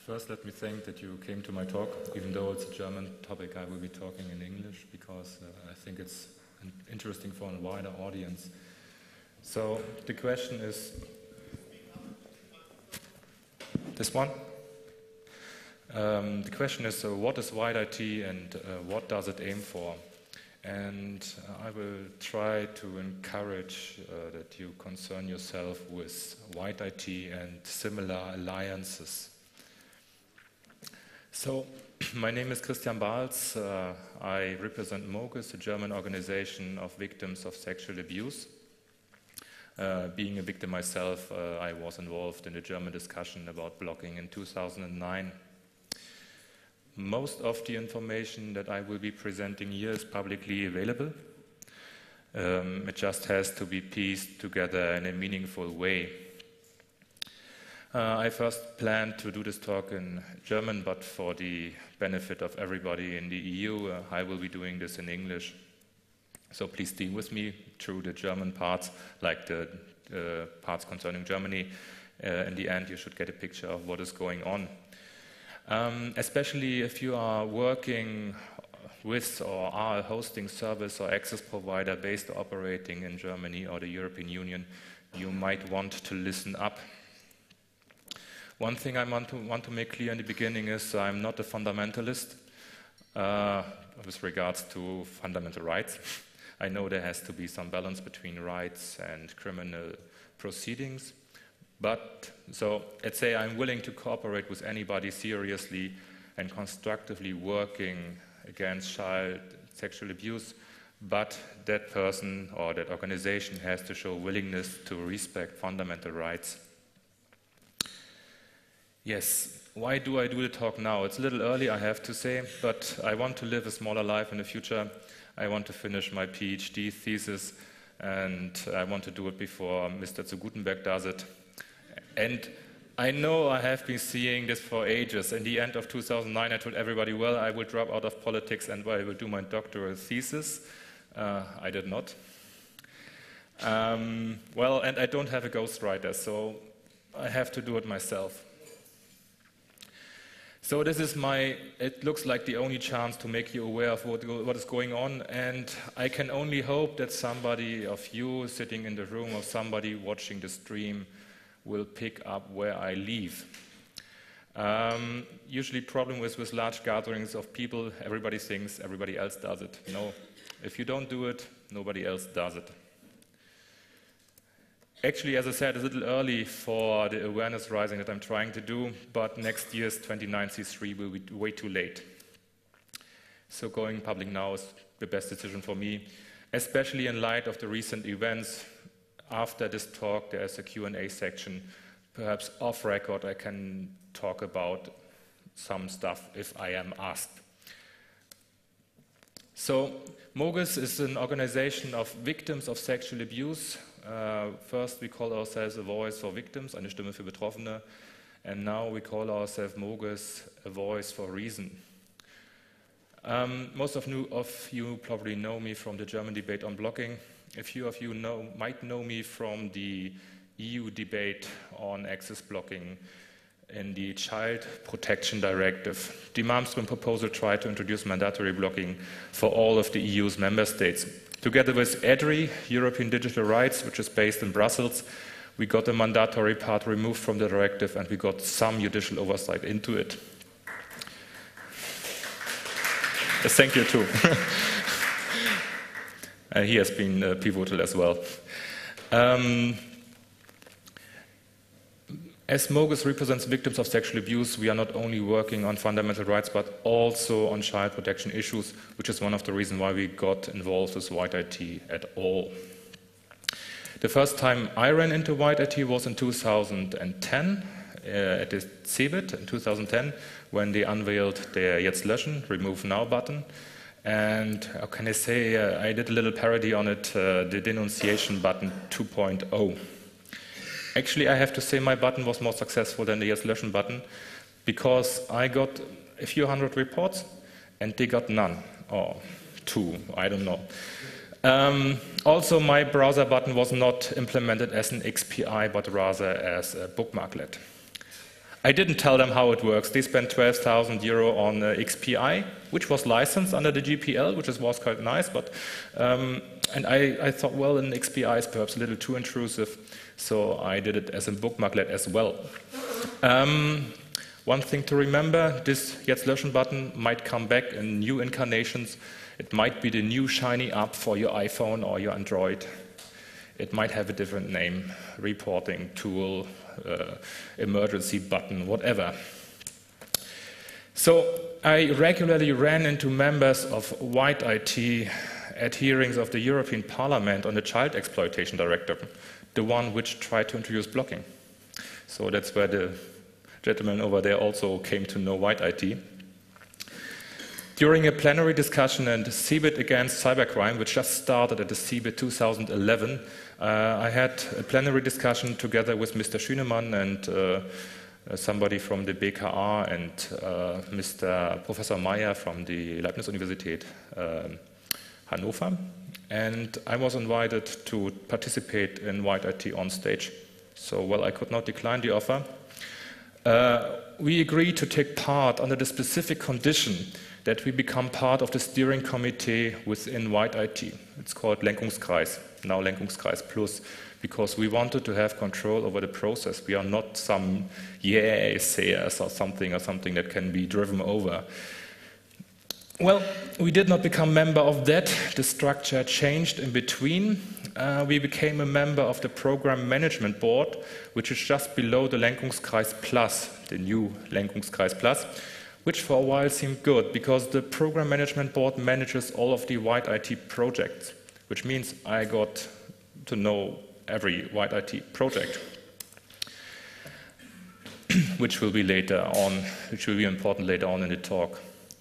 First, let me thank that you came to my talk, even though it's a German topic. I will be talking in English because I think it's interesting for a wider audience. So the question is, this one? The question is, what is White IT and what does it aim for? And I will try to encourage that you concern yourself with White IT and similar alliances. So, my name is Christian Bahls. I represent MOGUS, a German organization of victims of sexual abuse. Being a victim myself, I was involved in a German discussion about blocking in 2009. Most of the information that I will be presenting here is publicly available. It just has to be pieced together in a meaningful way. I first planned to do this talk in German, but for the benefit of everybody in the EU, I will be doing this in English. So please deal with me through the German parts, like the parts concerning Germany. In the end, you should get a picture of what is going on. Especially if you are working with or are a hosting service or access provider based or operating in Germany or the European Union, you might want to listen up. One thing I want to make clear in the beginning is I'm not a fundamentalist with regards to fundamental rights. I know there has to be some balance between rights and criminal proceedings. But, so, let's say I'm willing to cooperate with anybody seriously and constructively working against child sexual abuse, but that person or that organization has to show willingness to respect fundamental rights. Yes, why do I do the talk now? It's a little early, I have to say, but I want to live a smaller life in the future. I want to finish my PhD thesis, and I want to do it before Mr. zu Gutenberg does it. And I know I have been seeing this for ages. In the end of 2009, I told everybody, well, I will drop out of politics and I will do my doctoral thesis. I did not. Well, and I don't have a ghostwriter, so I have to do it myself. So this is it looks like the only chance to make you aware of what is going on, and I can only hope that somebody of you sitting in the room or somebody watching the stream will pick up where I leave. Usually problem with large gatherings of people, everybody thinks everybody else does it. No, if you don't do it, nobody else does it. Actually, as I said, it's a little early for the awareness rising that I'm trying to do, but next year's 29C3 will be way too late. So going public now is the best decision for me, especially in light of the recent events. After this talk, there's a Q&A section. Perhaps off record, I can talk about some stuff if I am asked. So, MOGUS is an organization of victims of sexual abuse. First, we call ourselves a voice for victims, eine Stimme für Betroffene. And now we call ourselves MOGUS, a voice for reason. Most of you probably know me from the German debate on blocking. A few of you might know me from the EU debate on access blocking in the Child Protection Directive. The Malmström proposal tried to introduce mandatory blocking for all of the EU's member states. Together with EDRI, European Digital Rights, which is based in Brussels, we got the mandatory part removed from the directive and we got some judicial oversight into it. Thank you too. He has been pivotal as well. As MOGUS represents victims of sexual abuse, we are not only working on fundamental rights, but also on child protection issues, which is one of the reasons why we got involved with White IT at all. The first time I ran into White IT was in 2010, at the CeBIT in 2010, when they unveiled their Jetzt löschen, Remove Now button. And how can I say, I did a little parody on it, the denunciation button 2.0. Actually, I have to say my button was more successful than the Jetzt löschen button because I got a few hundred reports and they got none, or two, I don't know. Also, my browser button was not implemented as an XPI, but rather as a bookmarklet. I didn't tell them how it works. They spent 12,000 euro on XPI, which was licensed under the GPL, which was quite nice. But and I thought, well, an XPI is perhaps a little too intrusive, so I did it as a bookmarklet as well. One thing to remember, this Jetzt löschen button might come back in new incarnations. It might be the new shiny app for your iPhone or your Android. It might have a different name, reporting tool, emergency button, whatever. So I regularly ran into members of White IT at hearings of the European Parliament on the Child Exploitation Directive, the one which tried to introduce blocking. So that's where the gentleman over there also came to know White IT. During a plenary discussion in CeBIT against cybercrime, which just started at the CeBIT 2011, I had a plenary discussion together with Mr. Schünemann and somebody from the BKA and Mr. Professor Meyer from the Leibniz-Universität Hannover. And I was invited to participate in White IT on stage. So, well, I could not decline the offer. We agreed to take part under the specific condition that we become part of the steering committee within White IT. It's called Lenkungskreis, now Lenkungskreis Plus, because we wanted to have control over the process. We are not some sayers or something that can be driven over. Well, we did not become member of that. The structure changed in between. We became a member of the Program Management Board, which is just below the Lenkungskreis Plus, the new Lenkungskreis Plus, which for a while seemed good because the Program Management Board manages all of the White IT projects, which means I got to know every White IT project, which will be important later on in the talk.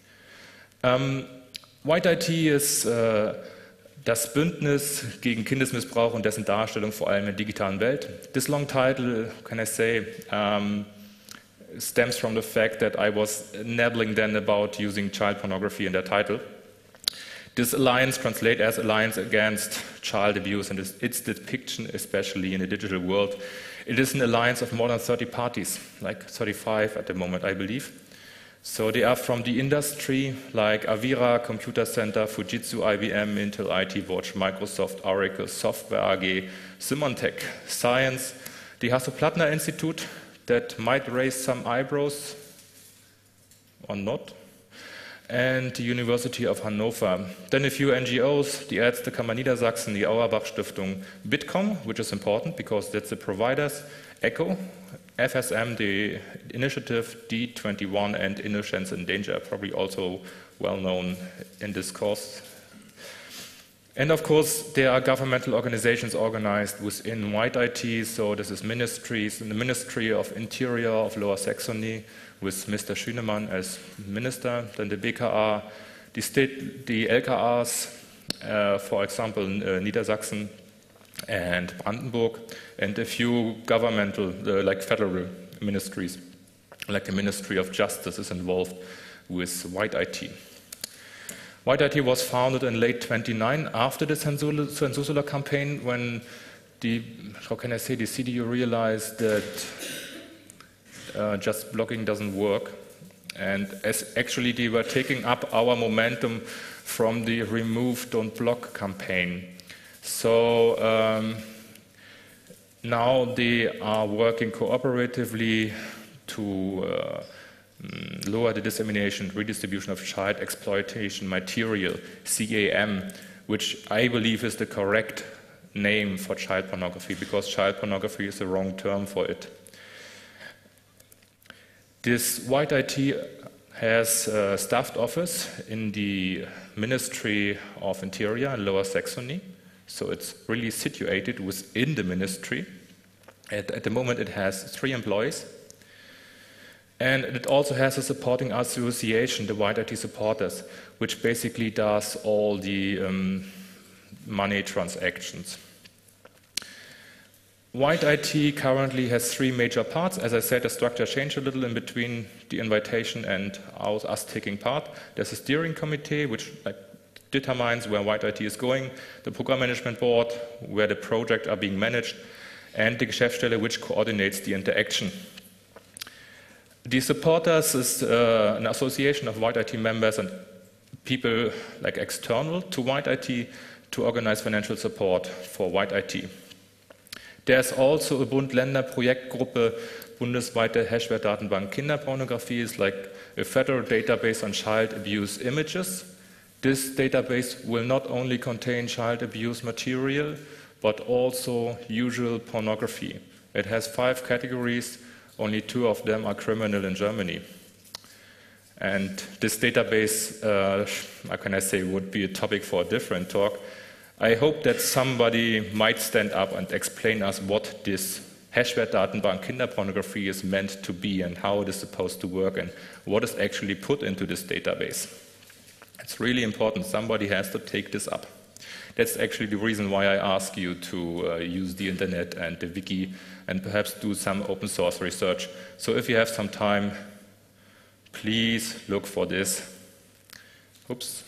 White IT ist das Bündnis gegen Kindesmissbrauch und dessen Darstellung vor allem in der digitalen Welt. This long title, can I say, stems from the fact that I was nabbling then about using child pornography in their title. This alliance translates as Alliance Against Child Abuse and its depiction, especially in the digital world. It is an alliance of more than 30 parties, like 35 at the moment, I believe. So they are from the industry, like Avira, Computer Center, Fujitsu, IBM, Intel, IT Watch, Microsoft, Oracle, Software AG, Symantec, Science, the Hasso-Plattner Institute, that might raise some eyebrows or not, and the University of Hannover. Then a few NGOs, the Ärztekammer Niedersachsen, the Auerbach Stiftung, Bitkom, which is important because that's the providers, ECHO, FSM, the initiative, D21, and Innocence in Danger, probably also well known in this course. And of course, there are governmental organizations organized within White IT, so this is ministries, and the Ministry of Interior of Lower Saxony with Mr. Schünemann as minister, then the BKA, the LKAs, for example, Niedersachsen and Brandenburg, and a few governmental, like federal ministries, like the Ministry of Justice is involved with White IT. White IT was founded in late 1929 after the Censusula campaign when the CDU realized that just blocking doesn't work. And as actually they were taking up our momentum from the Remove, Don't Block campaign. So now they are working cooperatively to lower the dissemination and redistribution of child exploitation material, CAM, which I believe is the correct name for child pornography, because child pornography is the wrong term for it. This White IT has a staffed office in the Ministry of Interior in Lower Saxony, so it's really situated within the ministry. At the moment it has 3 employees. And it also has a supporting association, the White IT Supporters, which basically does all the money transactions. White IT currently has 3 major parts. As I said, the structure changed a little in between the invitation and us taking part. There's a steering committee, which determines where White IT is going, the program management board, where the projects are being managed, and the Geschäftsstelle, which coordinates the interaction. The supporters is an association of White IT members and people like external to White IT to organize financial support for White IT. There's also a Bund-Länder-Projektgruppe, bundesweite Hashware-Datenbank Kinderpornografie, is like a federal database on child abuse images. This database will not only contain child abuse material, but also usual pornography. It has 5 categories, only 2 of them are criminal in Germany. And this database, how can I say, would be a topic for a different talk. I hope that somebody might stand up and explain us what this Hashware-Datenbank Kinderpornography is meant to be and how it is supposed to work and what is actually put into this database. It's really important. Somebody has to take this up. That's actually the reason why I ask you to use the internet and the wiki and perhaps do some open source research. So if you have some time, please look for this. Oops.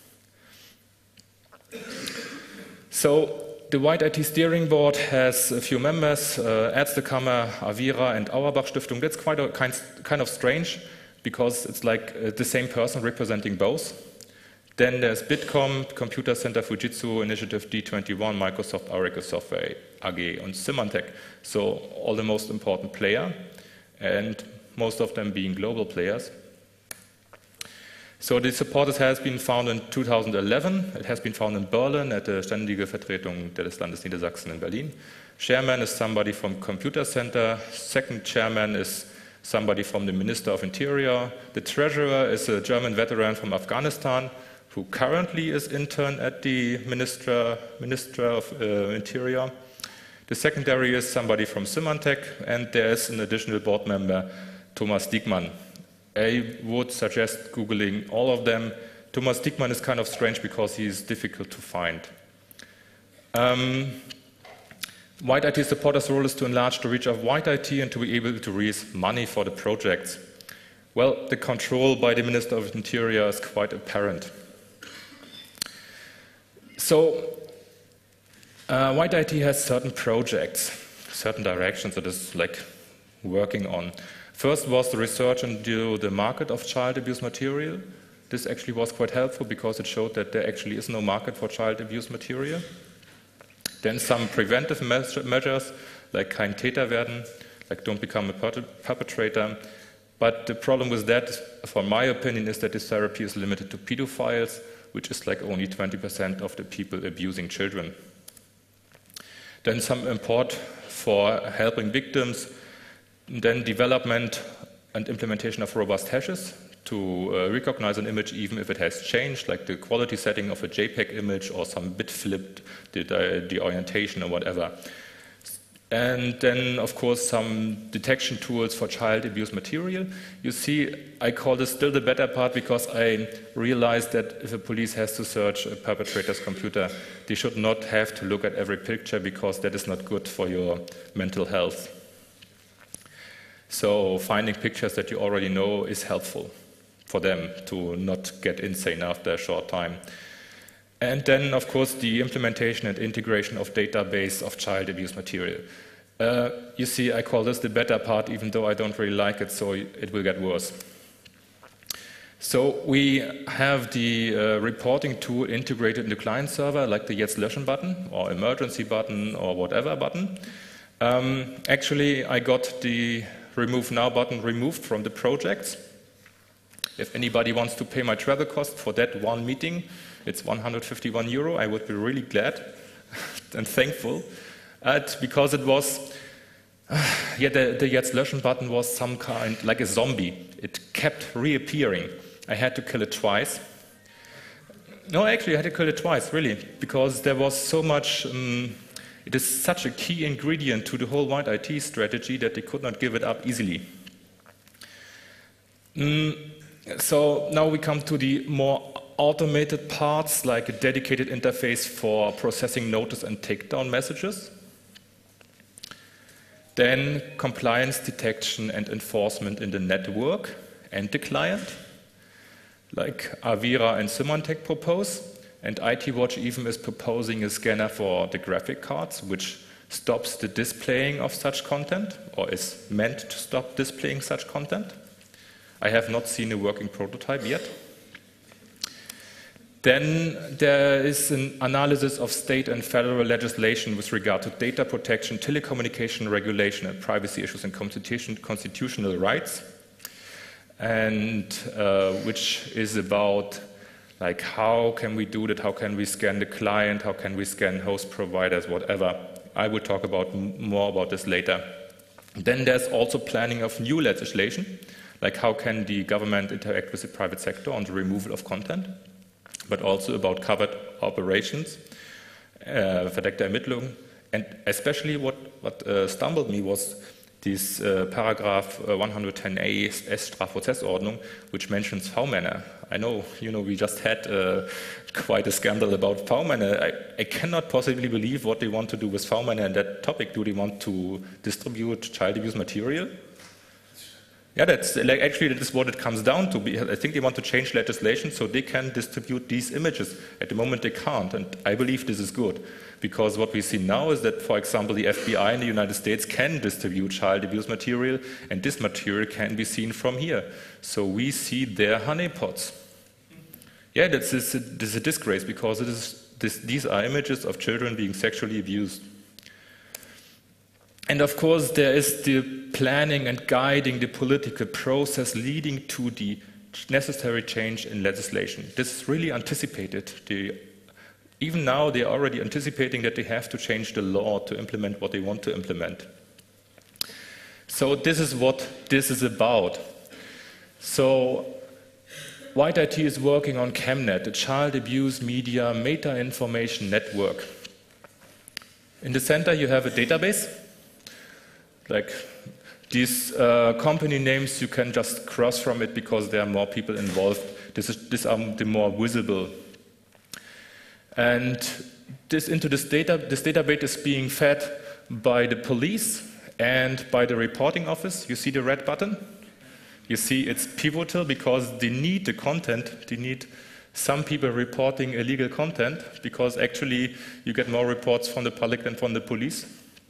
So the White IT Steering Board has a few members, Ärztekammer, Avira, and Auerbach Stiftung. That's quite a kind of strange because it's like the same person representing both. Then there's Bitkom, Computer Center Fujitsu, Initiative D21, Microsoft, Oracle Software AG, and Symantec. So all the most important players, and most of them being global players. So the supporters has been founded in 2011. It has been founded in Berlin at the Ständige Vertretung des Landes Niedersachsen in Berlin. Chairman is somebody from Computer Center. Second chairman is somebody from the Minister of Interior. The treasurer is a German veteran from Afghanistan who currently is intern at the Minister of Interior. The secondary is somebody from Symantec, and there is an additional board member, Thomas Diekmann. I would suggest Googling all of them. Thomas Diekmann is kind of strange because he is difficult to find. White IT supporters' role is to enlarge the reach of White IT and to be able to raise money for the projects. Well, the control by the Minister of Interior is quite apparent. So, White IT has certain projects, certain directions it is like working on. First was the research into the market of child abuse material. This actually was quite helpful because it showed that there actually is no market for child abuse material. Then some preventive measures, like kein Täter werden, like don't become a perpetrator. But the problem with that, for my opinion, is that this therapy is limited to pedophiles, which is like only 20% of the people abusing children. Then some import for helping victims. Then development and implementation of robust hashes to recognize an image even if it has changed, like the quality setting of a JPEG image or some bit flipped, the orientation or whatever. And then, of course, some detection tools for child abuse material. You see, I call this still the better part because I realized that if the police has to search a perpetrator's computer, they should not have to look at every picture because that is not good for your mental health. So finding pictures that you already know is helpful for them to not get insane after a short time. And then, of course, the implementation and integration of database of child abuse material. You see, I call this the better part, even though I don't really like it, so it will get worse. So we have the reporting tool integrated in the client server, like the Jetzt löschen button, or emergency button, or whatever button. Actually, I got the Remove Now button removed from the projects. If anybody wants to pay my travel cost for that one meeting, it's 151 euro. I would be really glad and thankful. Because it was, the Jetzt löschen button was some kind, like a zombie. It kept reappearing. I had to kill it twice. No, actually, I had to kill it twice, really, because there was so much, it is such a key ingredient to the whole White IT strategy that they could not give it up easily. So now we come to the more automated parts, like a dedicated interface for processing notice and takedown messages. Then compliance detection and enforcement in the network and the client, like Avira and Symantec propose. And IT Watch even is proposing a scanner for the graphic cards, which stops the displaying of such content, or is meant to stop displaying such content. I have not seen a working prototype yet. Then there is an analysis of state and federal legislation with regard to data protection, telecommunication regulation, and privacy issues and constitutional rights, and which is about like how can we do that, how can we scan the client, how can we scan host providers, whatever. I will talk about more about this later. Then there's also planning of new legislation, like how can the government interact with the private sector on the removal of content, but also about covered operations, verdeckte Ermittlungen. And especially what stumbled me was this paragraph 110a S-Strafprozessordnung, which mentions V-Männer. I know, we just had quite a scandal about V-Männer. I cannot possibly believe what they want to do with V-Männer and that topic. Do they want to distribute child abuse material? Yeah, that's like actually that is what it comes down to. I think they want to change legislation so they can distribute these images. At the moment they can't, and I believe this is good. Because what we see now is that, for example, the FBI in the United States can distribute child abuse material, and this material can be seen from here. So we see their honeypots. Yeah, this is a disgrace because these are images of children being sexually abused. And of course, there is the planning and guiding the political process leading to the necessary change in legislation. This is really anticipated. Even now, they are already anticipating that they have to change the law to implement what they want to implement. So this is what this is about. So White IT is working on ChemNet, a child abuse media meta-information network. In the center, you have a database. Like these company names, you can just cross from it because there are more people involved. These are the more visible. And this database is being fed by the police and by the reporting office. You see the red button? You see it's pivotal because they need the content. They need some people reporting illegal content because actually you get more reports from the public than from the police.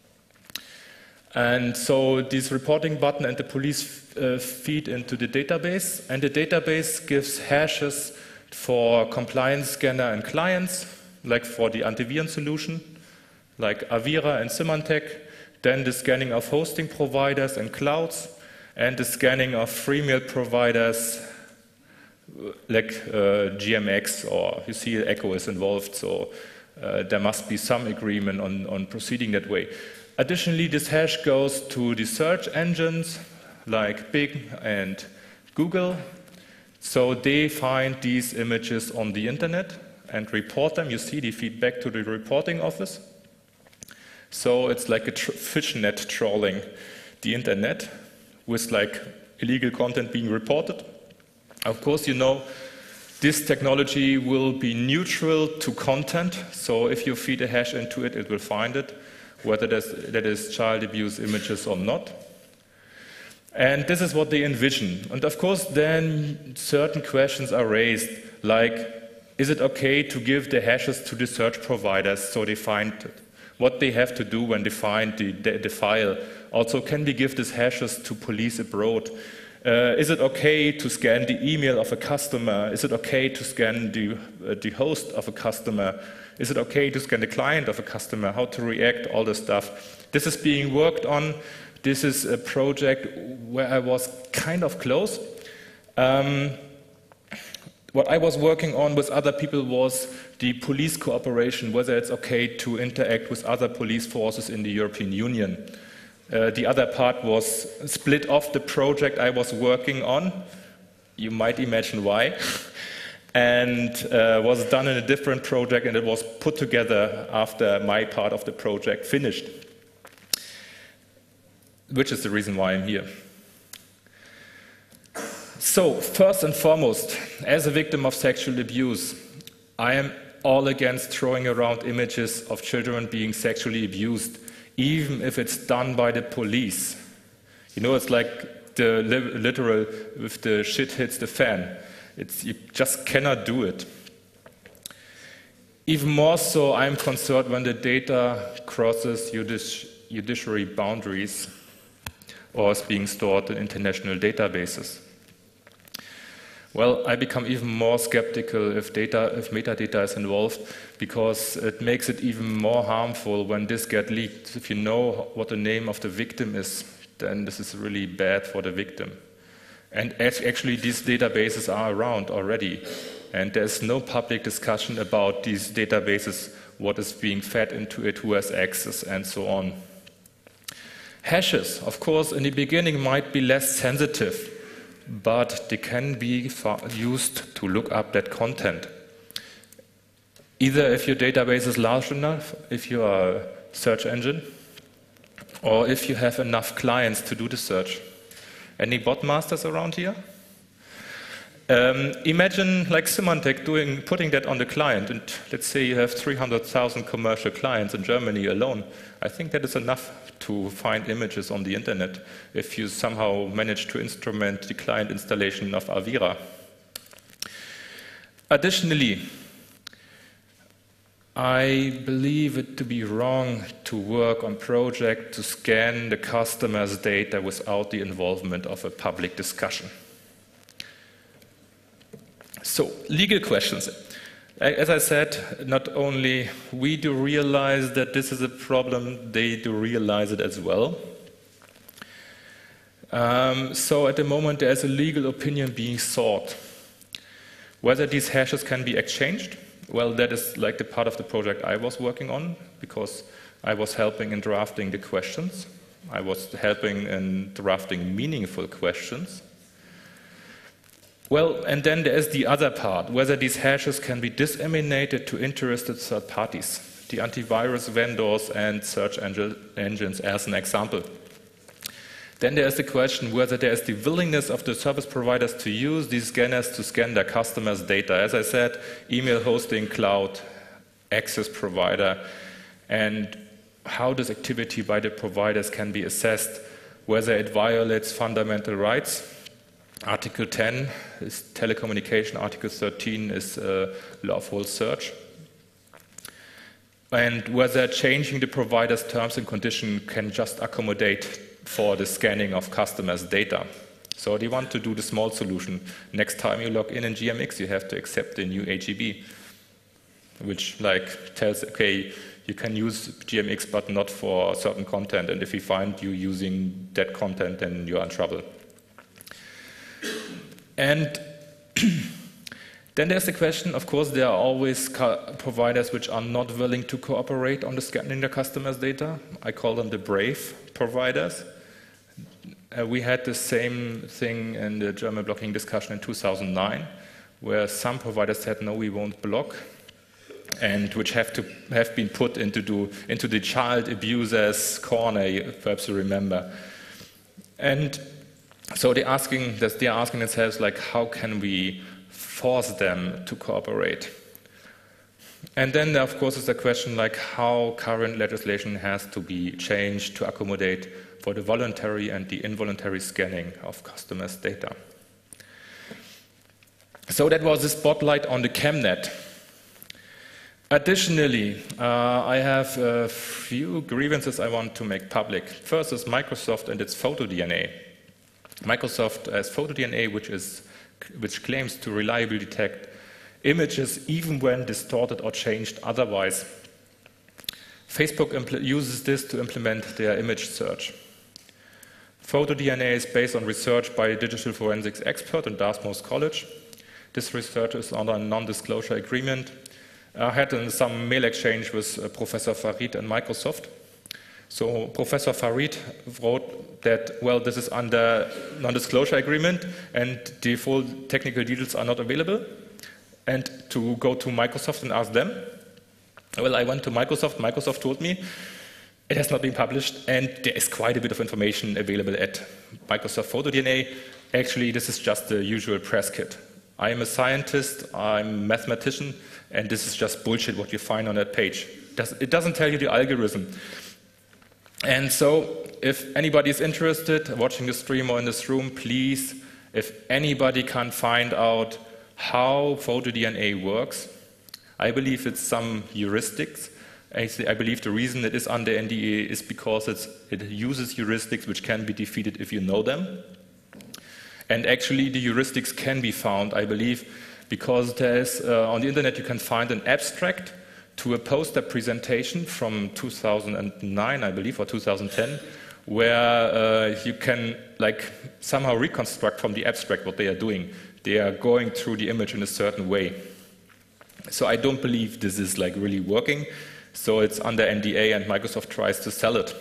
And so this reporting button and the police feed into the database, and the database gives hashes for compliance scanner and clients, like for the antiviren solution, like Avira and Symantec, then the scanning of hosting providers and clouds, and the scanning of free mail providers like GMX, or you see Echo is involved, so there must be some agreement on proceeding that way. Additionally, this hash goes to the search engines like Bing and Google. So they find these images on the internet and report them. You see, they feed back to the reporting office. So it's like a fishnet trawling the internet with like illegal content being reported. Of course, this technology will be neutral to content. So if you feed a hash into it, it will find it, whether that is child abuse images or not. And this is what they envision. And of course, then certain questions are raised, like, is it okay to give the hashes to the search providers so they find it? What they have to do when they find the file. Also, can we give these hashes to police abroad? Is it okay to scan the email of a customer? Is it okay to scan the host of a customer? Is it okay to scan the client of a customer? How to react, all this stuff. This is being worked on. This is a project where I was kind of close. What I was working on with other people was the police cooperation, whether it's okay to interact with other police forces in the European Union. The other part was split off the project I was working on. You might imagine why. And was done in a different project, and it was put together after my part of the project finished, which is the reason why I'm here. So, first and foremost, as a victim of sexual abuse, I am all against throwing around images of children being sexually abused, even if it's done by the police. It's like the literal, if the shit hits the fan. You just cannot do it. Even more so, I'm concerned when the data crosses judiciary boundaries or is being stored in international databases. Well, I become even more skeptical if metadata is involved, because it makes it even more harmful when this gets leaked. If you know what the name of the victim is, then this is really bad for the victim. And actually, these databases are around already, and there's no public discussion about these databases, what is being fed into it, who has access, and so on. Hashes, of course, in the beginning might be less sensitive, but they can be used to look up that content. Either if your database is large enough, if you are a search engine, or if you have enough clients to do the search. Any bot masters around here? Imagine like Symantec putting that on the client, and let's say you have 300,000 commercial clients in Germany alone. I think that is enough to find images on the internet if you somehow manage to instrument the client installation of Avira. Additionally, I believe it to be wrong to work on projects to scan the customer's data without the involvement of a public discussion. So, legal questions. As I said, not only we do realize that this is a problem, they do realize it as well. So at the moment there's a legal opinion being sought. Whether these hashes can be exchanged, well, that is like the part of the project I was working on, because I was helping in drafting the questions. I was helping in drafting meaningful questions. Well, and then there's the other part, whether these hashes can be disseminated to interested third parties, the antivirus vendors and search engines as an example. Then there's the question whether there's the willingness of the service providers to use these scanners to scan their customers' data. As I said, email hosting, cloud, access provider, and how this activity by the providers can be assessed, whether it violates fundamental rights. Article 10 is telecommunication, Article 13 is lawful search. And whether changing the provider's terms and conditions can just accommodate for the scanning of customers' data. So they want to do the small solution. Next time you log in GMX, you have to accept the new AGB, which like tells, okay, you can use GMX but not for certain content, and if we find you using that content, then you're in trouble. And then there's the question, of course, there are always providers which are not willing to cooperate on the scanning their customers' data. I call them the brave providers. We had the same thing in the German blocking discussion in 2009, where some providers said, no, we won't block, and which have been put into the child abusers corner, perhaps you remember. And so they're asking themselves, like, how can we force them to cooperate? And then there, of course, is the question like how current legislation has to be changed to accommodate for the voluntary and the involuntary scanning of customers' data. So that was the spotlight on the ChemNet. Additionally, I have a few grievances I want to make public. First is Microsoft and its PhotoDNA. Microsoft has PhotoDNA, which claims to reliably detect images even when distorted or changed otherwise. Facebook uses this to implement their image search. PhotoDNA is based on research by a digital forensics expert in Dartmouth College. This research is under a non-disclosure agreement. I had some mail exchange with Professor Farid and Microsoft. So Professor Farid wrote that, well, this is under non-disclosure agreement and the full technical details are not available, and to go to Microsoft and ask them. Well, I went to Microsoft. Microsoft told me it has not been published, and there is quite a bit of information available at Microsoft PhotoDNA. Actually, this is just the usual press kit. I am a scientist, I'm a mathematician, and this is just bullshit what you find on that page. It doesn't tell you the algorithm. And so, if anybody is interested, watching the stream or in this room, please, if anybody can find out how PhotoDNA works, I believe it's some heuristics. I believe the reason it is under NDA is because it uses heuristics which can be defeated if you know them. And actually the heuristics can be found, I believe, because there's, on the internet you can find an abstract to a poster presentation from 2009, I believe, or 2010, where you can somehow reconstruct from the abstract what they are doing. They are going through the image in a certain way. So I don't believe this is really working. So it's under NDA and Microsoft tries to sell it.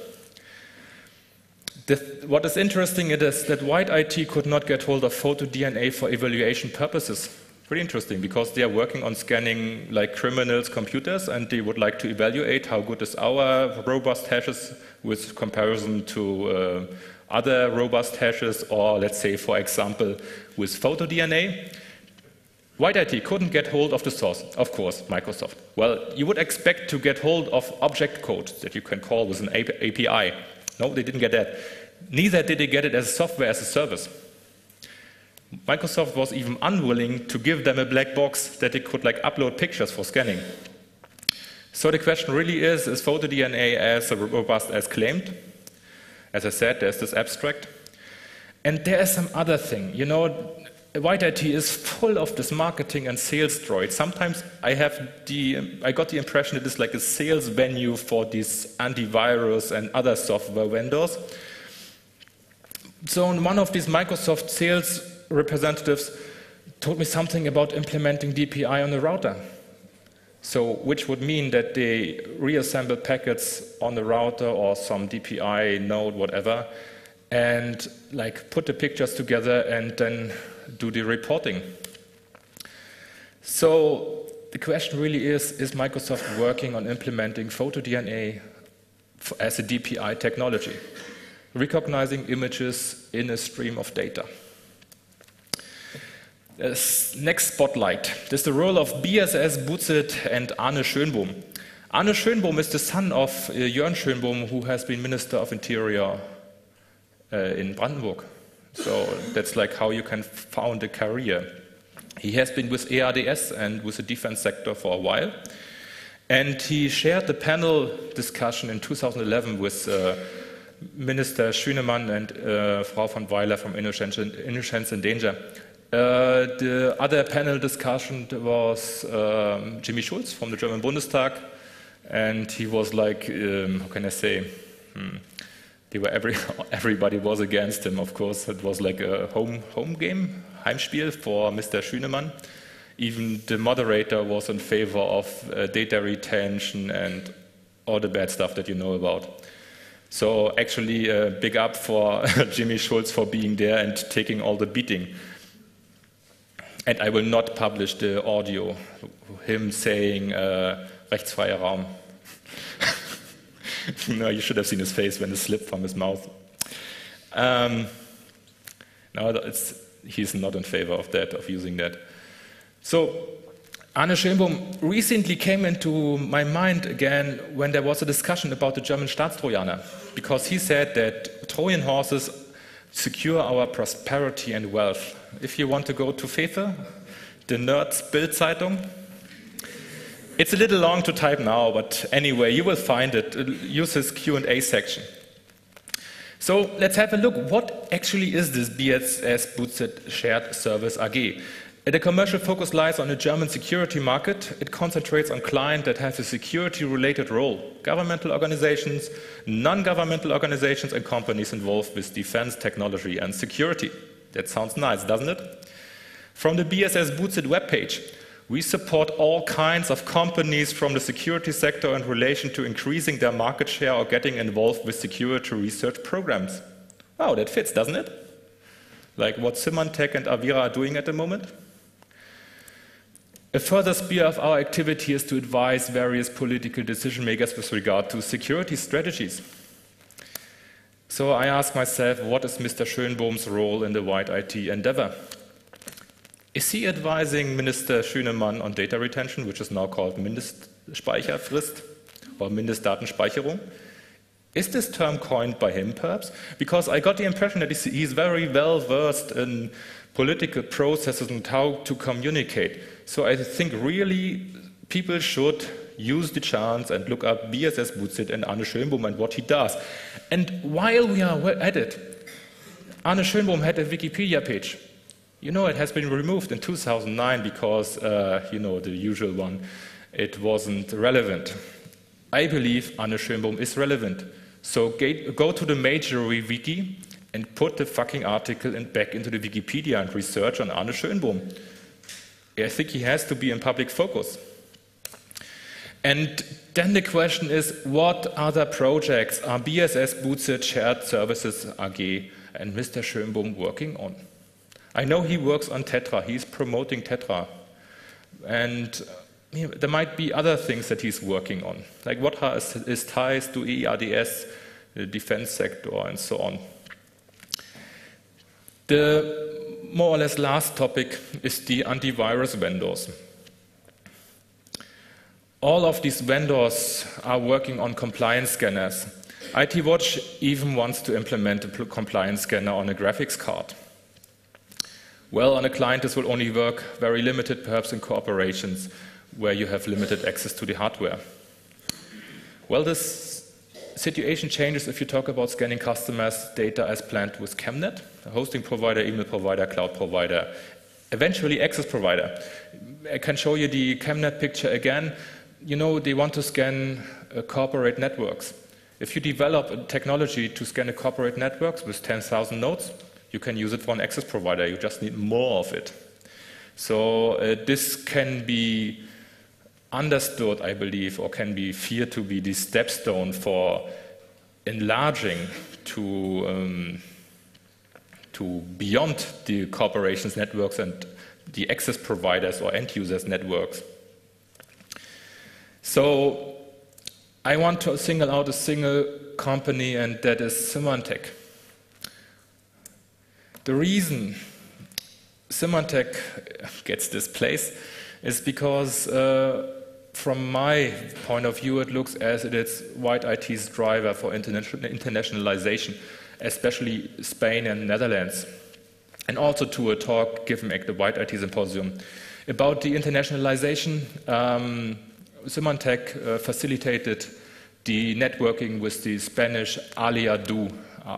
What is interesting is that White IT could not get hold of PhotoDNA for evaluation purposes. Pretty interesting, because they are working on scanning criminals' computers, and they would like to evaluate how good is our robust hashes with comparison to other robust hashes, or let's say, for example, with PhotoDNA. White IT couldn't get hold of the source, of course, Microsoft. Well, you would expect to get hold of object code that you can call with an API. No, they didn't get that. Neither did they get it as software as a service. Microsoft was even unwilling to give them a black box that they could upload pictures for scanning. So the question really is PhotoDNA as robust as claimed? As I said, there's this abstract. And there is some other thing. You know, White IT is full of this marketing and sales droid. Sometimes I got the impression it is like a sales venue for these antivirus and other software vendors. So one of these Microsoft sales representatives told me something about implementing DPI on the router. So, which would mean that they reassemble packets on the router or some DPI node, whatever, and put the pictures together and then do the reporting. So the question really is Microsoft working on implementing PhotoDNA as a DPI technology, recognizing images in a stream of data? Next spotlight. This is the role of BSS Butzet and Arne Schönbohm. Arne Schönbohm is the son of Jörn Schönbohm, who has been Minister of Interior in Brandenburg. So that's how you can found a career. He has been with EADS and with the defense sector for a while. And he shared the panel discussion in 2011 with Minister Schünemann and Frau von Weiler from Innocence in Danger. The other panel discussion was Jimmy Schulz from the German Bundestag, and he was how can I say, everybody was against him, of course. It was like a home game, Heimspiel for Mr. Schünemann. Even the moderator was in favor of data retention and all the bad stuff that you know about. So actually, big up for Jimmy Schulz for being there and taking all the beating. And I will not publish the audio, him saying rechtsfreier Raum. No, you should have seen his face when it slipped from his mouth. No, he's not in favor of that, of using that. So Arne Schönbohm recently came into my mind again when there was a discussion about the German Staatstrojaner, because he said that Trojan horses secure our prosperity and wealth. If you want to go to Fefe, the Nerds Bild-Zeitung, it's a little long to type now, but anyway, you will find it. Use this Q&A section. So let's have a look. What actually is this BSS Butzet Shared Service AG? The commercial focus lies on the German security market. It concentrates on clients that have a security-related role. Governmental organizations, non-governmental organizations, and companies involved with defense, technology, and security. That sounds nice, doesn't it? From the BSS Butzet webpage, we support all kinds of companies from the security sector in relation to increasing their market share or getting involved with security research programs. Wow, that fits, doesn't it? Like what Symantec and Avira are doing at the moment. A further sphere of our activity is to advise various political decision makers with regard to security strategies. So I ask myself, what is Mr. Schönbohm's role in the White IT endeavor? Is he advising Minister Schünemann on data retention, which is now called Mindestspeicherfrist or Mindestdatenspeicherung? Is this term coined by him, perhaps? Because I got the impression that he's very well versed in political processes and how to communicate. So I think really people should use the chance and look up BSS Bootzit and Arne Schönbohm and what he does. And while we are at it, Arne Schönbohm had a Wikipedia page. You know, it has been removed in 2009 because, you know, the usual one, it wasn't relevant. I believe Arne Schönbohm is relevant. So go to the major wiki and put the fucking article back into the Wikipedia and research on Arne Schönbohm. I think he has to be in public focus. And then the question is, what other projects are BSS Bootzit Shared Services AG and Mr. Schönbohm working on? I know he works on Tetra, he's promoting Tetra. And there might be other things that he's working on, like what are his ties to EADS, the defense sector, and so on. The more or less last topic is the antivirus vendors. All of these vendors are working on compliance scanners. IT Watch even wants to implement a compliance scanner on a graphics card. Well, on a client, this will only work very limited, perhaps in corporations where you have limited access to the hardware. Well, this situation changes if you talk about scanning customers' data as planned with Chemnet, a hosting provider, email provider, cloud provider, eventually access provider. I can show you the Chemnet picture again. You know, they want to scan corporate networks. If you develop a technology to scan a corporate networks with 10,000 nodes, you can use it for an access provider. You just need more of it. So this can be understood, I believe, or can be feared to be the stepstone for enlarging to beyond the corporations' networks and the access providers or end users' networks. So I want to single out a single company, and that is Symantec. The reason Symantec gets this place is because from my point of view, it looks as it is White IT's driver for internationalization, especially Spain and Netherlands, and also to a talk given at the White IT Symposium. About the internationalization, Symantec facilitated the networking with the Spanish Alia2,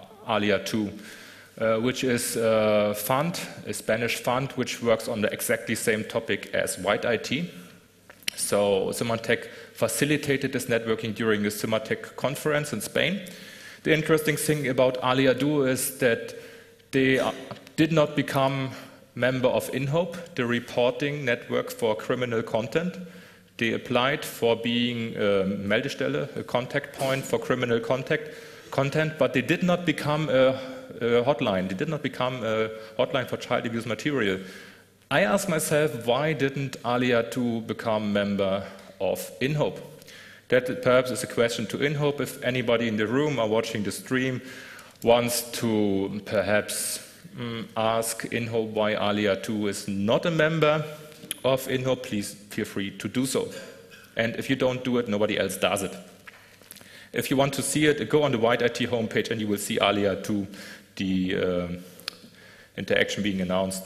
which is a fund, a Spanish fund, which works on the exactly same topic as White IT. So Symantec facilitated this networking during the Symantec conference in Spain. The interesting thing about Alia2 is that they did not become member of InHope, the reporting network for criminal content. They applied for being a Meldestelle, a contact point for criminal content, but they did not become a hotline. They did not become a hotline for child abuse material. I asked myself, why didn't Alia2 become member of InHope? That perhaps is a question to InHope. If anybody in the room or watching the stream wants to perhaps ask InHope why Alia2 is not a member of InHope, please feel free to do so. And if you don't do it, nobody else does it. If you want to see it, go on the White IT homepage and you will see Alia2, the interaction being announced.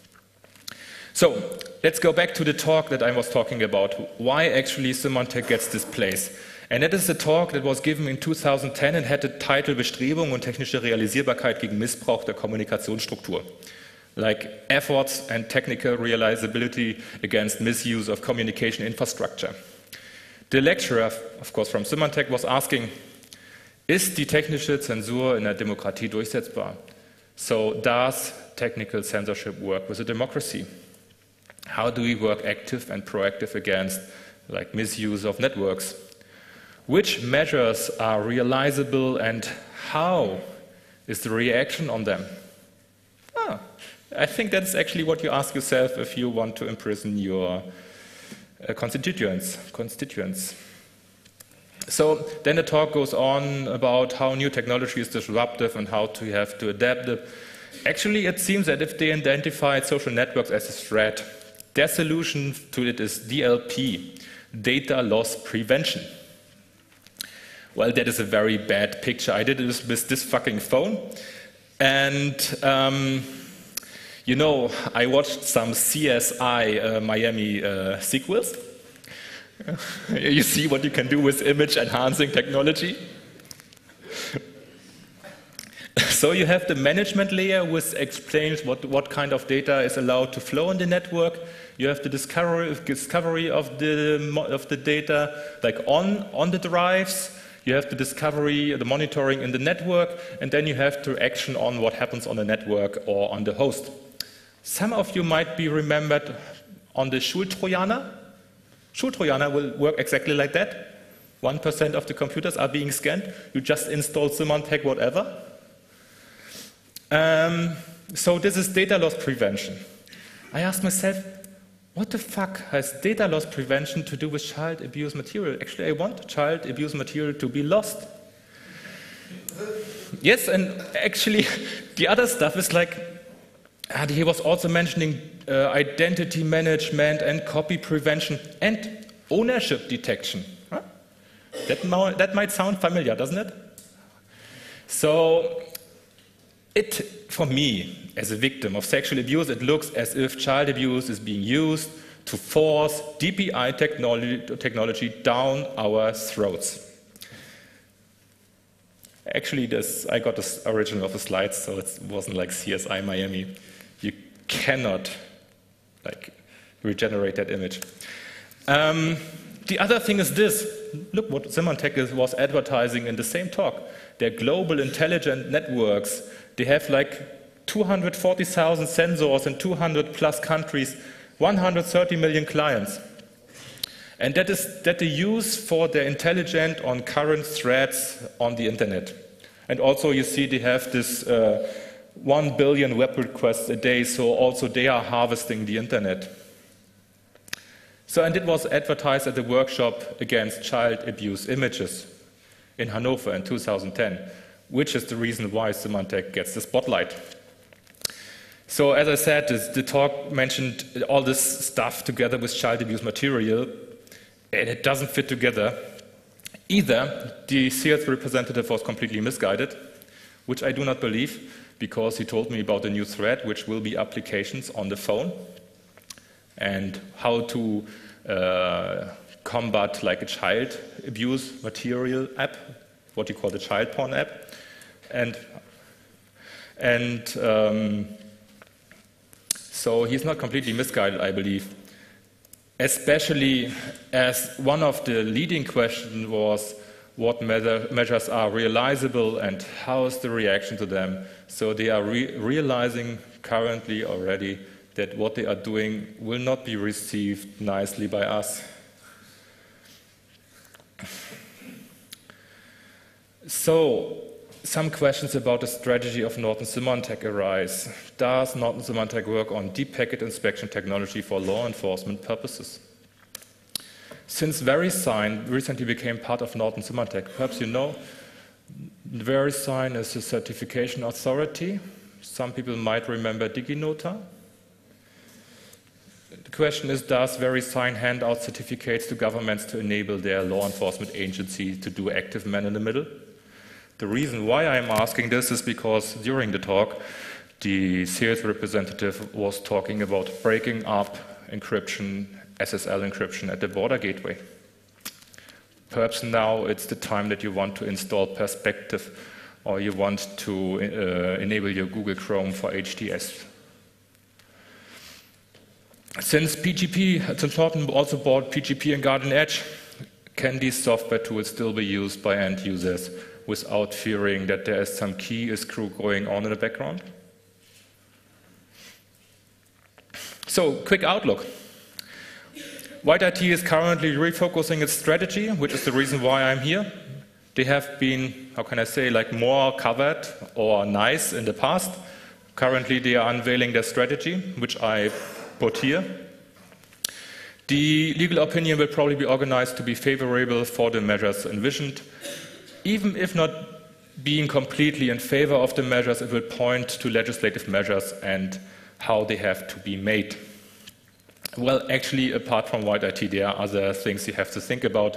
So let's go back to the talk that I was talking about, why actually Symantec gets this place. And that is a talk that was given in 2010 and had the title Bestrebungen und technische Realisierbarkeit gegen Missbrauch der Kommunikationsstruktur. Like efforts and technical realizability against misuse of communication infrastructure. The lecturer, of course from Symantec, was asking, ist die technische Zensur in der Demokratie durchsetzbar? So does technical censorship work with a democracy? How do we work active and proactive against like misuse of networks? Which measures are realizable and how is the reaction on them? I think that's actually what you ask yourself if you want to imprison your constituents. So then the talk goes on about how new technology is disruptive and how you have to adapt it. Actually, it seems that if they identified social networks as a threat, their solution to it is DLP, data loss prevention. Well, that is a very bad picture. I did this with this fucking phone. And you know, I watched some CSI Miami sequels. You see what you can do with image enhancing technology? So you have the management layer, which explains what kind of data is allowed to flow in the network. You have the discovery of the data, like on the drives. You have the discovery, the monitoring in the network, and then you have to action on what happens on the network or on the host. Some of you might be remembered on the Schultrojaner. Schultrojaner will work exactly like that. 1% of the computers are being scanned. You just install Symantec, whatever. So this is data loss prevention. I asked myself, what the fuck has data loss prevention to do with child abuse material? Actually, I want child abuse material to be lost. Yes, and actually, the other stuff is like, he was also mentioning identity management and copy prevention and ownership detection. Huh? That might sound familiar, doesn't it? So, for me, as a victim of sexual abuse, it looks as if child abuse is being used to force DPI technology down our throats. Actually, I got this original of the slides, so it wasn't like CSI Miami. You cannot regenerate that image. The other thing is this. Look what Symantec was advertising in the same talk. Their global intelligent networks, they have like 240,000 sensors in 200 plus countries, 130 million clients. And that they use for their intelligence on current threats on the internet. And also you see they have this 1 billion web requests a day, so also they are harvesting the internet. So, and it was advertised at the workshop against child abuse images in Hanover in 2010, which is the reason why Symantec gets the spotlight. So, as I said, the talk mentioned all this stuff together with child abuse material, and it doesn't fit together. Either the sales representative was completely misguided, which I do not believe, because he told me about a new threat, which will be applications on the phone, and how to combat like a child abuse material app, what you call the child porn app, so he's not completely misguided, I believe. Especially as one of the leading questions was what measures are realizable and how is the reaction to them. So they are realizing currently already that what they are doing will not be received nicely by us. So, some questions about the strategy of Norton Symantec arise. Does Norton Symantec work on deep packet inspection technology for law enforcement purposes? Since VeriSign recently became part of Norton Symantec, perhaps you know, VeriSign is a certification authority. Some people might remember DigiNota. The question is, does VeriSign hand out certificates to governments to enable their law enforcement agency to do active man-in-the-middle? The reason why I'm asking this is because during the talk, the sales representative was talking about breaking up encryption, SSL encryption at the border gateway. Perhaps now it's the time that you want to install Perspective or you want to enable your Google Chrome for HTS. Since Norton also bought PGP and Garden Edge, can these software tools still be used by end users without fearing that there is some key screw going on in the background? So, quick outlook. White IT is currently refocusing its strategy, which is the reason why I'm here. They have been, how can I say, like more covered or nice in the past. Currently, they are unveiling their strategy, which I put here. The legal opinion will probably be organized to be favorable for the measures envisioned. Even if not being completely in favor of the measures, it will point to legislative measures and how they have to be made. Well, actually, apart from White IT, there are other things you have to think about.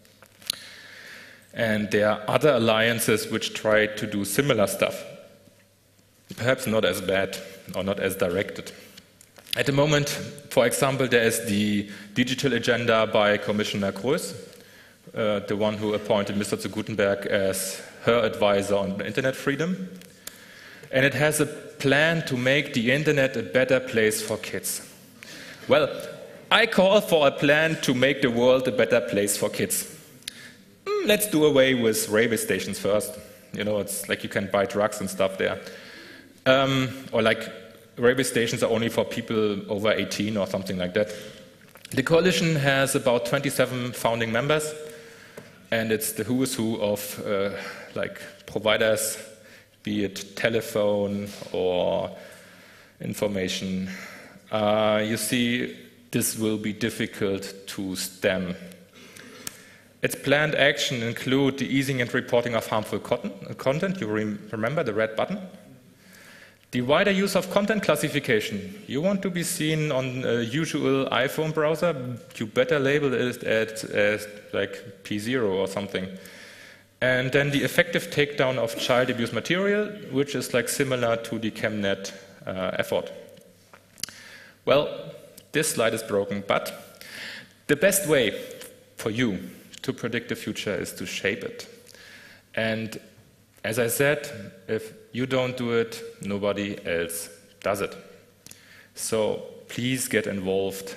And there are other alliances which try to do similar stuff. Perhaps not as bad or not as directed. At the moment, for example, there is the digital agenda by Commissioner Kroes, the one who appointed Mr. zu Gutenberg as her advisor on internet freedom. And it has a plan to make the internet a better place for kids. Well, I call for a plan to make the world a better place for kids. Let's do away with railway stations first. You know, it's like you can buy drugs and stuff there. Or like railway stations are only for people over 18 or something like that. The coalition has about 27 founding members, and it's the who's who of like providers, be it telephone or information. You see, this will be difficult to stem. Its planned action include the easing and reporting of harmful content. You remember the red button? The wider use of content classification. You want to be seen on a usual iPhone browser, you better label it as like P0 or something. And then the effective takedown of child abuse material, which is like similar to the ChemNet effort. Well, this slide is broken, but the best way for you to predict the future is to shape it. And as I said, if you don't do it, nobody else does it. So please get involved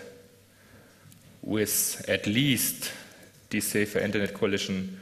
with at least the Safer Internet Coalition.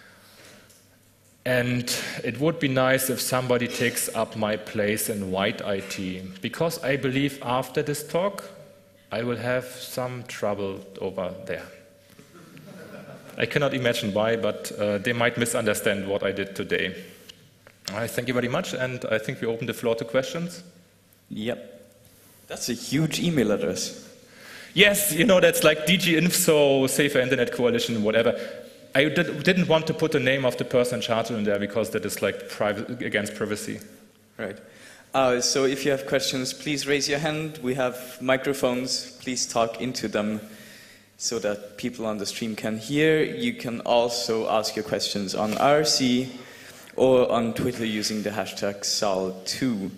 And it would be nice if somebody takes up my place in white IT, because I believe after this talk, I will have some trouble over there. I cannot imagine why, but they might misunderstand what I did today. I thank you very much, and I think we open the floor to questions. Yep. That's a huge email address. Yes, you know, that's like DG Info, Safer Internet Coalition, whatever. I didn't want to put the name of the person in charge in there because that is like against privacy. Right. So if you have questions, please raise your hand. We have microphones. Please talk into them so that people on the stream can hear. You can also ask your questions on IRC or on Twitter using the hashtag SAL2.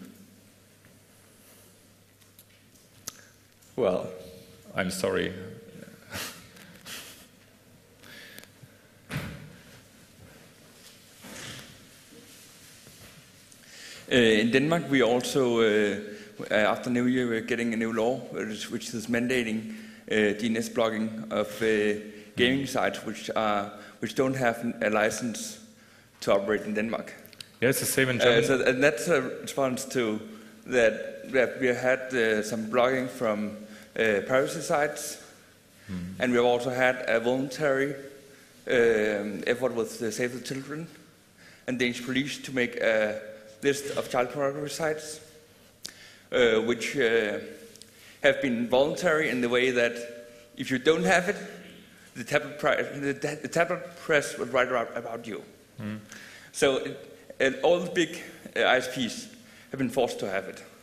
Well, I'm sorry. In Denmark, we also, after New Year, we're getting a new law which is mandating DNS blocking of gaming sites which don't have a license to operate in Denmark. Yeah, it's the same in Germany. And that's a response to that we had some blocking from privacy sites, and we've also had a voluntary effort with Save the Children and Danish police to make a list of child pornography sites, which have been voluntary in the way that if you don't have it, the tablet press will write about you. So all the big ISPs have been forced to have it,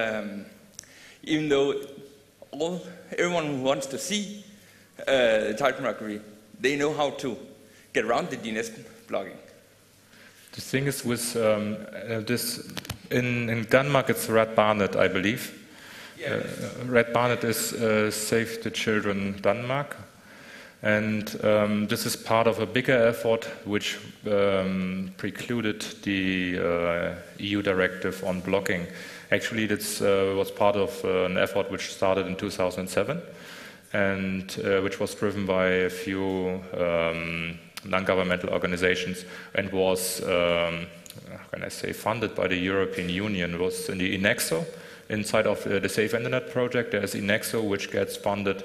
even though everyone who wants to see child pornography, they know how to get around the DNS blocking. The thing is with this, in Denmark it's Red Barnet, I believe. Yeah. Red Barnet is Save the Children Denmark. And this is part of a bigger effort which precluded the EU directive on blocking. Actually, this was part of an effort which started in 2007 and which was driven by a few non-governmental organizations and was, how can I say, funded by the European Union. It was in the INEXO. Inside of the Safe Internet project, there is INEXO, which gets funded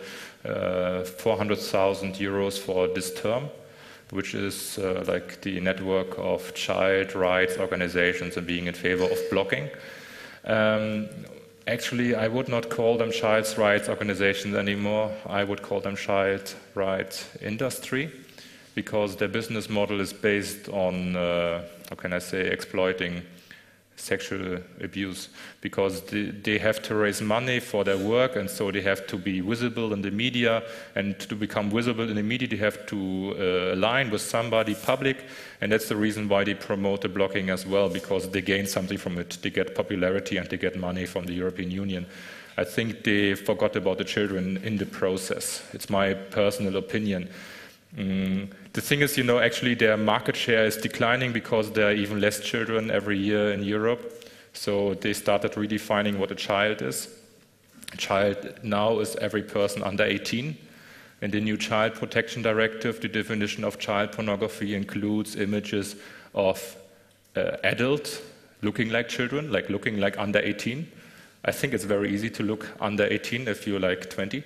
400,000 euros for this term, which is like the network of child rights organizations and being in favor of blocking. Actually, I would not call them child rights organizations anymore. I would call them child rights industry, because their business model is based on, how can I say, exploiting sexual abuse, because they have to raise money for their work, and so they have to be visible in the media, and to become visible in the media they have to align with somebody public, and that's the reason why they promote the blocking as well, because they gain something from it. They get popularity and they get money from the European Union. I think they forgot about the children in the process. It's my personal opinion. The thing is, actually their market share is declining because there are even less children every year in Europe. So they started redefining what a child is. A child now is every person under 18. In the new Child Protection Directive, the definition of child pornography includes images of adults looking like children, like looking like under 18. I think it's very easy to look under 18 if you're like 20.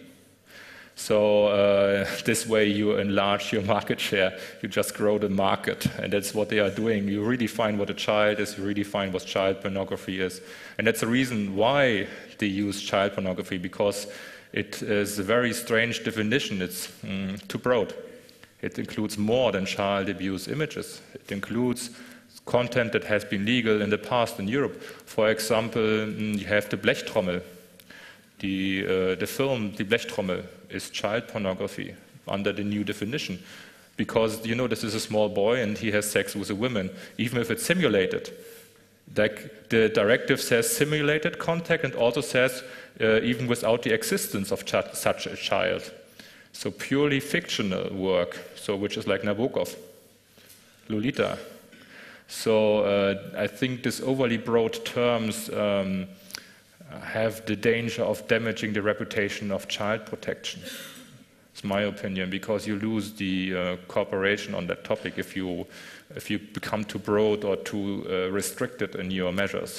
So this way you enlarge your market share, you just grow the market, and that's what they are doing. You redefine what a child is, you redefine what child pornography is. And that's the reason why they use child pornography, because it is a very strange definition. It's too broad. It includes more than child abuse images. It includes content that has been legal in the past in Europe. For example, you have the Blechtrommel. The film Die Blechtrommel is child pornography under the new definition, because this is a small boy and he has sex with a woman, even if it's simulated. Like the directive says simulated contact, and also says even without the existence of such a child. So purely fictional work, so which is like Nabokov, Lolita. So I think these overly broad terms have the danger of damaging the reputation of child protection. It's my opinion, because you lose the cooperation on that topic if you become too broad or too restricted in your measures.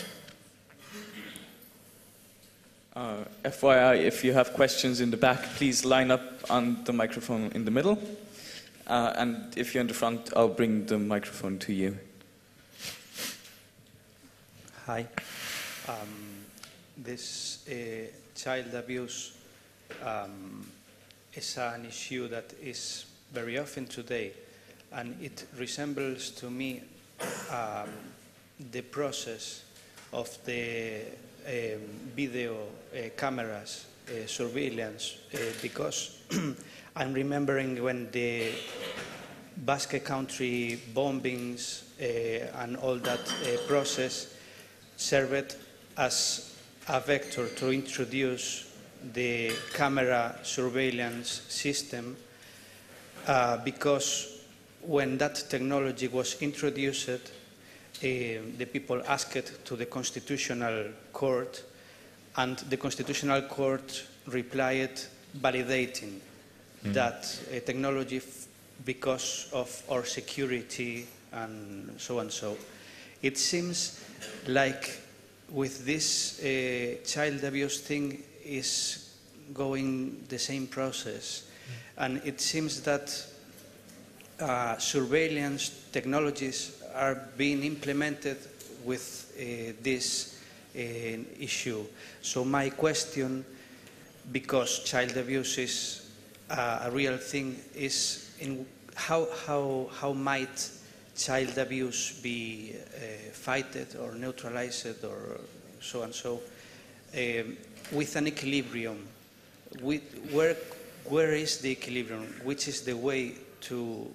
FYI, if you have questions in the back, please line up on the microphone in the middle. And if you're in the front, I'll bring the microphone to you. Hi. This child abuse is an issue that is very often today, and it resembles to me the process of the video cameras surveillance, because I'm remembering when the Basque Country bombings and all that process served as a vector to introduce the camera surveillance system, because when that technology was introduced, the people asked to the Constitutional Court, and the Constitutional Court replied validating that technology because of our security and so and so. It seems like with this child abuse thing is going the same process, and it seems that surveillance technologies are being implemented with this issue. So my question, because child abuse is a real thing, is how might child abuse be fighted or neutralized or so and so with an equilibrium? Where is the equilibrium? Which is the way to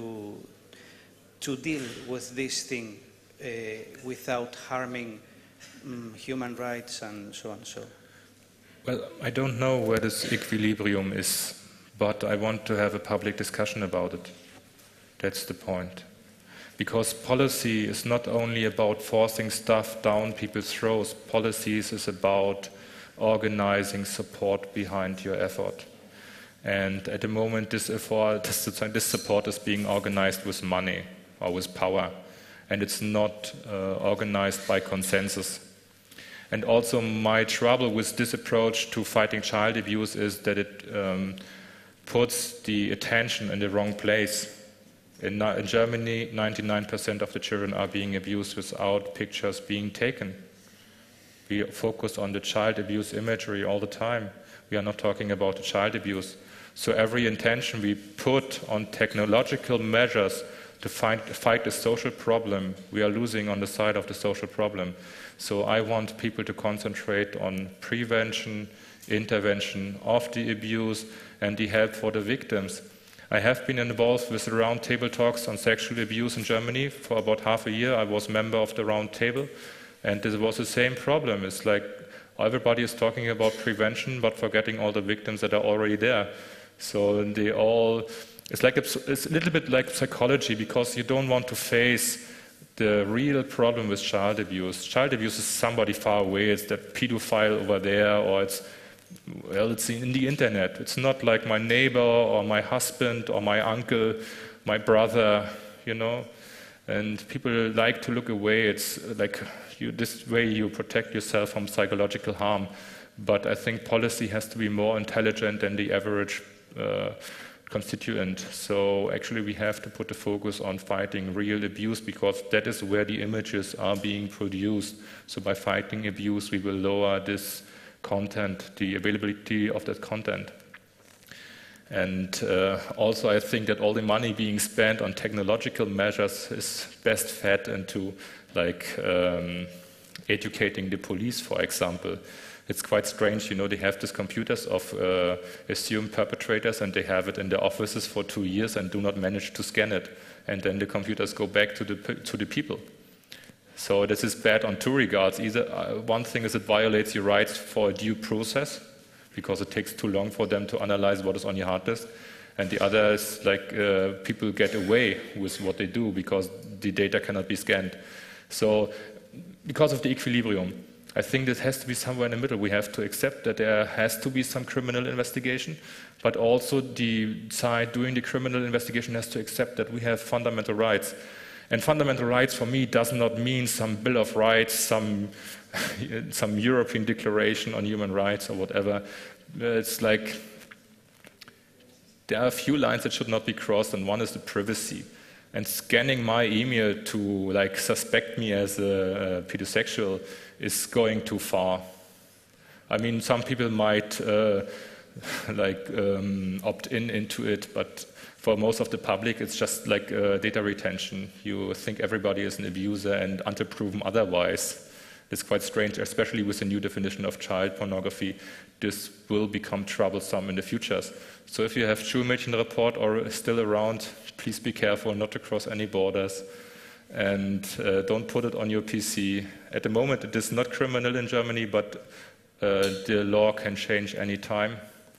deal with this thing without harming human rights and so and so? Well, I don't know where this equilibrium is, but I want to have a public discussion about it. That's the point. Because policy is not only about forcing stuff down people's throats. Policies is about organizing support behind your effort. And at the moment, this support is being organized with money or with power. And it's not organized by consensus. And also my trouble with this approach to fighting child abuse is that it puts the attention in the wrong place. In Germany, 99% of the children are being abused without pictures being taken. We focus on the child abuse imagery all the time. We are not talking about the child abuse. So every intention we put on technological measures to fight a social problem, we are losing on the side of the social problem. So I want people to concentrate on prevention, intervention of the abuse, and the help for the victims. I have been involved with the roundtable talks on sexual abuse in Germany for about half a year. I was a member of the roundtable, and this was the same problem. It's like Everybody is talking about prevention, but forgetting all the victims that are already there. So they all, it's a little bit like psychology, because you don't want to face the real problem with child abuse. Child abuse is somebody far away. It's that pedophile over there, or it's in the internet. It's not like my neighbor or my husband or my uncle, my brother, you know. And people like to look away. It's like this way you protect yourself from psychological harm. But I think policy has to be more intelligent than the average constituent. So actually we have to put the focus on fighting real abuse, because that is where the images are being produced. So by fighting abuse, we will lower this content, the availability of that content. And also I think that all the money being spent on technological measures is best fed into like educating the police, for example. It's quite strange, you know, they have these computers of assumed perpetrators, and they have it in their offices for 2 years and do not manage to scan it. And then the computers go back to the people. So this is bad on two regards. Either one thing is it violates your rights for a due process, because it takes too long for them to analyze what is on your hard disk. And the other is like people get away with what they do because the data cannot be scanned. So because of the equilibrium, I think this has to be somewhere in the middle. We have to accept that there has to be some criminal investigation, but also the side doing the criminal investigation has to accept that we have fundamental rights. And fundamental rights for me does not mean some Bill of Rights, some European Declaration on Human Rights or whatever. It's like there are a few lines that should not be crossed, and one is the privacy. And scanning my email to like suspect me as a pedosexual is going too far. I mean, some people might opt into it, but for most of the public, it's just like data retention. You think everybody is an abuser, and until proven otherwise, it's quite strange, especially with the new definition of child pornography. This will become troublesome in the future. So if you have Schulmädchen report or still around, please be careful not to cross any borders, and don't put it on your PC. At the moment, it is not criminal in Germany, but the law can change any time.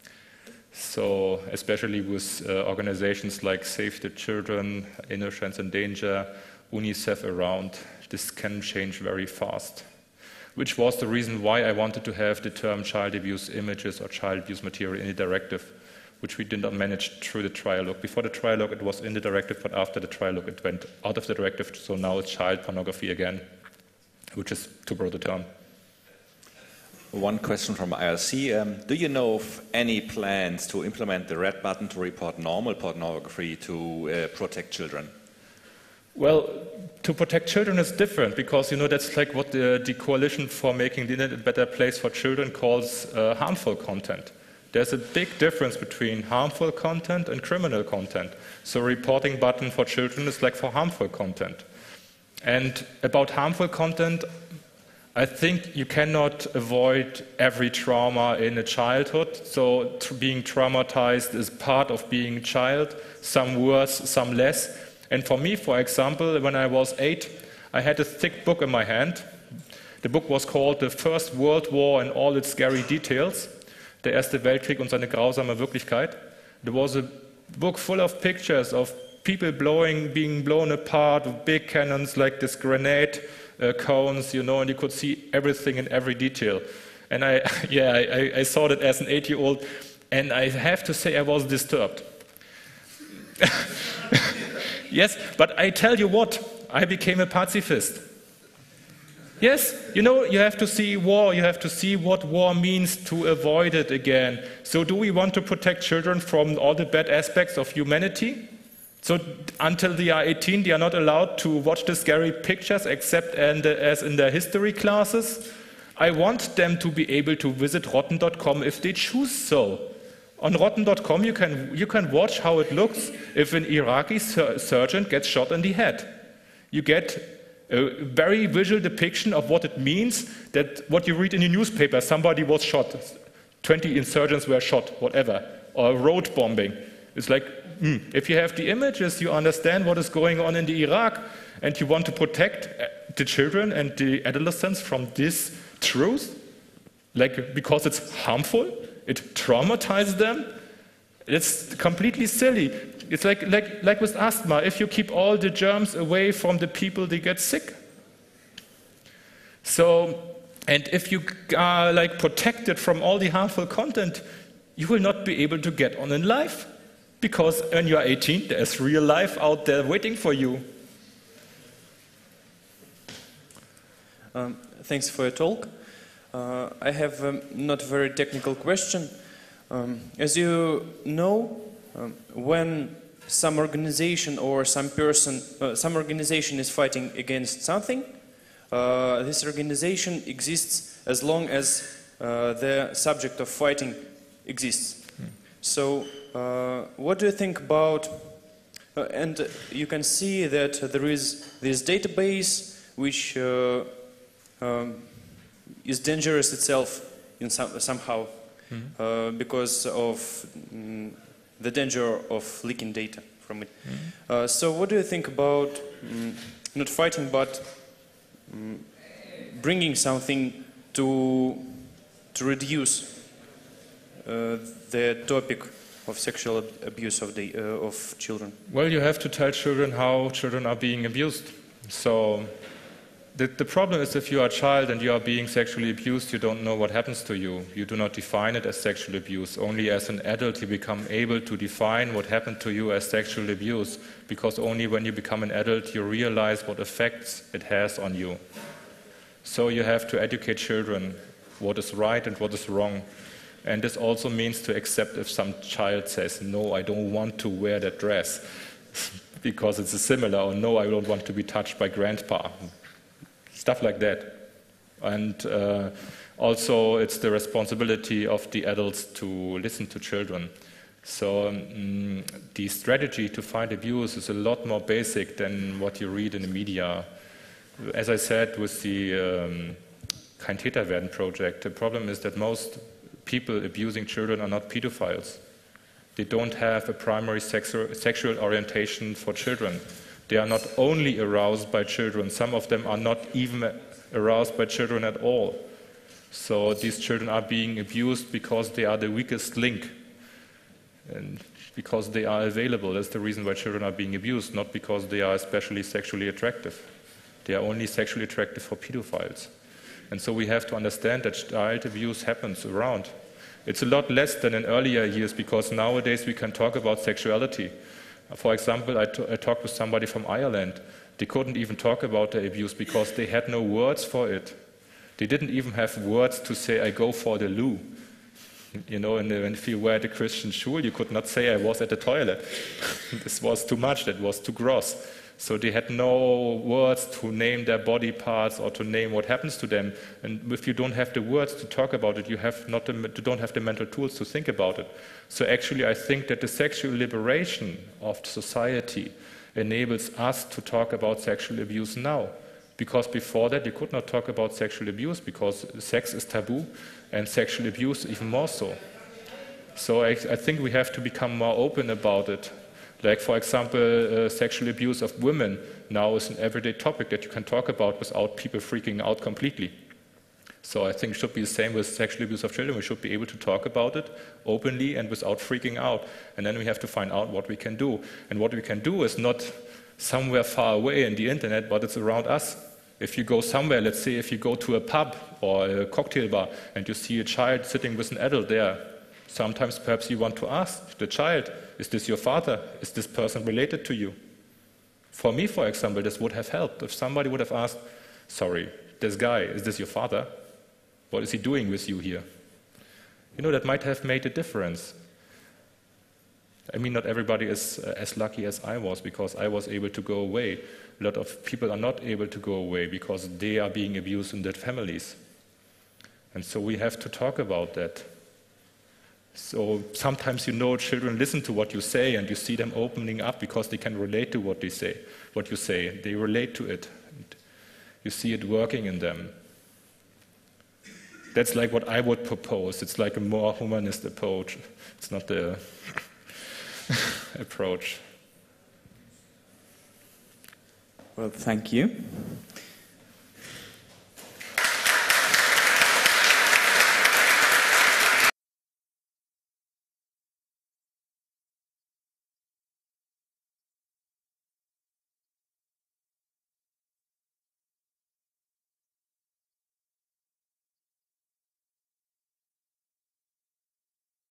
So especially with organizations like Save the Children, Innocence in Danger, UNICEF around, this can change very fast. Which was the reason why I wanted to have the term child abuse images or child abuse material in the directive, which we did not manage through the trialogue. Before the trialogue it was in the directive, but after the trialogue it went out of the directive, so now it's child pornography again, which is too broad a term. One question from IRC. Do you know of any plans to implement the red button to report normal pornography to protect children? Well, to protect children is different, because, you know, that's like what the Coalition for Making the Internet a Better Place for Children calls harmful content. There's a big difference between harmful content and criminal content. So a reporting button for children is like for harmful content. And about harmful content, I think you cannot avoid every trauma in a childhood. So being traumatized is part of being a child, some worse, some less. And for me, for example, when I was 8, I had a thick book in my hand. The book was called The First World War in All Its Scary Details. Der Erste Weltkrieg und seine grausame Wirklichkeit. There was a book full of pictures of people being blown apart, with big cannons like this grenade cones, you know, and you could see everything in every detail. And I saw that as an 8-year-old, and I have to say I was disturbed. Yes, but I tell you what, I became a pacifist. Yes, you know, you have to see war, you have to see what war means to avoid it again. So do we want to protect children from all the bad aspects of humanity? So until they are 18, they are not allowed to watch the scary pictures except as in their history classes? I want them to be able to visit rotten.com if they choose so. On rotten.com you can watch how it looks if an Iraqi sergeant gets shot in the head. You get a very visual depiction of what it means, that what you read in the newspaper, somebody was shot, 20 insurgents were shot, whatever, or road bombing. It's like, if you have the images, you understand what is going on in the Iraq, and you want to protect the children and the adolescents from this truth, Like, because it's harmful, it traumatizes them. It's completely silly. It's like with asthma. If you keep all the germs away from the people, they get sick. So, and if you are like protected from all the harmful content, you will not be able to get on in life. Because when you are 18, there's real life out there waiting for you. Thanks for your talk. I have a not very technical question. As you know, when some organization or some person, some organization is fighting against something, this organization exists as long as the subject of fighting exists. So, what do you think about, and you can see that there is this database which is dangerous itself in somehow because of the danger of leaking data from it. So what do you think about not fighting but bringing something to reduce the topic of sexual abuse of children? Well, you have to tell children how children are being abused. So the problem is if you are a child and you are being sexually abused, you don't know what happens to you. You do not define it as sexual abuse. Only as an adult you become able to define what happened to you as sexual abuse, because only when you become an adult you realize what effects it has on you. So you have to educate children what is right and what is wrong. And this also means to accept if some child says, no, I don't want to wear that dress because it's similar, or no, I don't want to be touched by grandpa. Stuff like that. And also it's the responsibility of the adults to listen to children. So the strategy to fight abuse is a lot more basic than what you read in the media. As I said with the Kein Täter werden project, the problem is that most people abusing children are not pedophiles. They don't have a primary sexual orientation for children. They are not only aroused by children, some of them are not even aroused by children at all. So these children are being abused because they are the weakest link and because they are available. That's the reason why children are being abused, not because they are especially sexually attractive. They are only sexually attractive for pedophiles. And so we have to understand that child abuse happens around. It's a lot less than in earlier years because nowadays we can talk about sexuality. For example, I talked with somebody from Ireland. They couldn't even talk about their abuse because they had no words for it. They didn't even have words to say, I go for the loo. You know, and if you were at a Christian school, you could not say, I was at the toilet. This was too much, that was too gross. So they had no words to name their body parts or to name what happens to them. And if you don't have the words to talk about it, you don't have the mental tools to think about it. So actually I think that the sexual liberation of society enables us to talk about sexual abuse now. Because before that you could not talk about sexual abuse because sex is taboo and sexual abuse even more so. So I think we have to become more open about it. Like, for example, sexual abuse of women now is an everyday topic that you can talk about without people freaking out completely. So I think it should be the same with sexual abuse of children. We should be able to talk about it openly and without freaking out. And then we have to find out what we can do. And what we can do is not somewhere far away in the internet, but it's around us. If you go somewhere, let's say if you go to a pub or a cocktail bar and you see a child sitting with an adult there, sometimes perhaps you want to ask the child, is this your father? Is this person related to you? For me, for example, this would have helped. If somebody would have asked, sorry, this guy, is this your father? What is he doing with you here? You know, that might have made a difference. I mean, not everybody is as lucky as I was because I was able to go away. A lot of people are not able to go away because they are being abused in their families. And so we have to talk about that. So sometimes children listen to what you say and you see them opening up because they can relate to what you say. They relate to it. And you see it working in them. That's like what I would propose. It's like a more humanist approach. It's not the approach. Well, thank you.